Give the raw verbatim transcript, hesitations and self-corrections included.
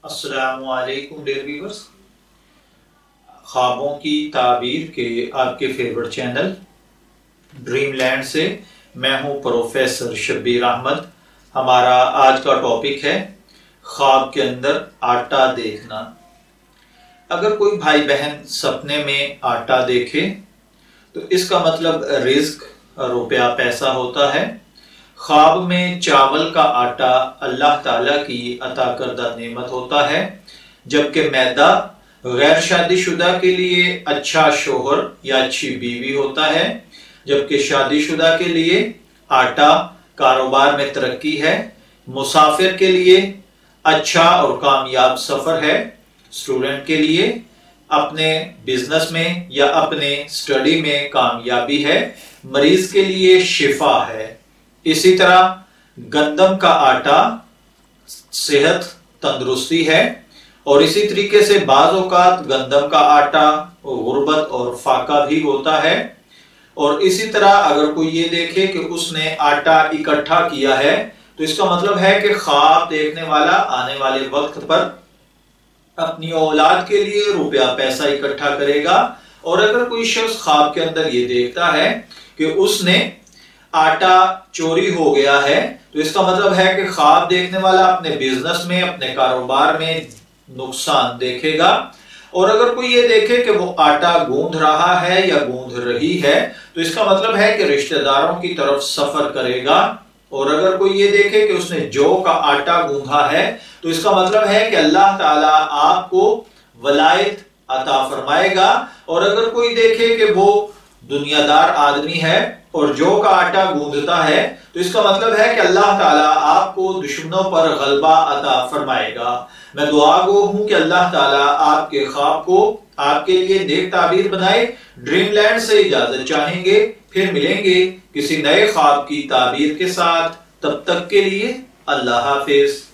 अस्सलामुअलैकुम dear viewers, ख्वाबों की ताबीर के आपके फेवरेट चैनल ड्रीमलैंड से मैं हूं प्रोफेसर शब्बीर अहमद। हमारा आज का टॉपिक है ख्वाब के अंदर आटा देखना। अगर कोई भाई बहन सपने में आटा देखे तो इसका मतलब रिज्क, रुपया, पैसा होता है। ख्वाब में चावल का आटा अल्लाह ताला की अता करदा नेमत होता है, जबकि मैदा गैर शादीशुदा के लिए अच्छा शोहर या अच्छी बीवी होता है, जबकि शादीशुदा के लिए आटा कारोबार में तरक्की है, मुसाफिर के लिए अच्छा और कामयाब सफर है, स्टूडेंट के लिए अपने बिजनेस में या अपने स्टडी में कामयाबी है, मरीज के लिए शिफा है। इसी तरह गंदम का आटा सेहत, तंदुरुस्ती है, और इसी तरीके से बाज़ औक़ात गंदम का आटा गुर्बत और फाका भी होता है। और इसी तरह अगर कोई ये देखे कि उसने आटा इकट्ठा किया है तो इसका मतलब है कि ख्वाब देखने वाला आने वाले वक्त पर अपनी औलाद के लिए रुपया पैसा इकट्ठा करेगा। और अगर कोई शख्स ख्वाब के अंदर ये देखता है कि उसने आटा चोरी हो गया है तो इसका मतलब है कि ख्वाब देखने वाला अपने बिजनेस में, अपने कारोबार में नुकसान देखेगा। और अगर कोई ये देखे कि वो आटा गूंध रहा है या गूंध रही है तो इसका मतलब है कि रिश्तेदारों की तरफ सफर करेगा। और अगर कोई ये देखे कि उसने जौ का आटा गूंधा है तो इसका मतलब है कि अल्लाह ताला आपको वलायत अता फरमाएगा। और अगर कोई देखे कि वो दुनियादार आदमी है और जौ का आटा गूंधता है तो इसका मतलब है कि अल्लाह ताला आपको दुश्मनों पर गलबा अता फरमाएगा। मैं दुआ गो हूं कि अल्लाह ताला आपके ख्वाब को आपके लिए नेक ताबीर बनाए। ड्रीमलैंड से इजाजत चाहेंगे, फिर मिलेंगे किसी नए ख्वाब की ताबीर के साथ। तब तक के लिए अल्लाह हाफिज।